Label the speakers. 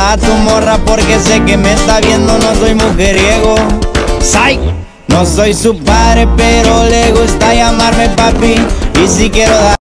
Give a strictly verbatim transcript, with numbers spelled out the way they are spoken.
Speaker 1: a tu morra porque sé que me está viendo, no soy mujeriego. Psych. No soy su padre, pero le gusta llamarme papi. Y si quiero dar